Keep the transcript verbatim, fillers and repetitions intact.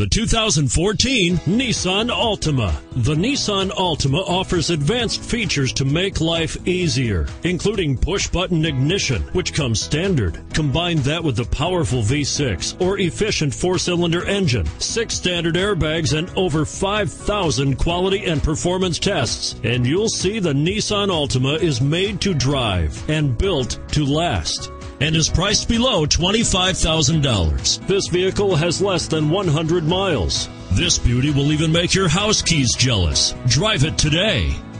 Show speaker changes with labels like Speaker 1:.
Speaker 1: The two thousand fourteen Nissan Altima. The Nissan Altima offers advanced features to make life easier, including push-button ignition, which comes standard. Combine that with the powerful V six or efficient four-cylinder engine, six standard airbags, and over five thousand quality and performance tests, and you'll see the Nissan Altima is made to drive and built to last, and is priced below twenty-five thousand dollars. This vehicle has less than one hundred miles. This beauty will even make your house keys jealous. Drive it today.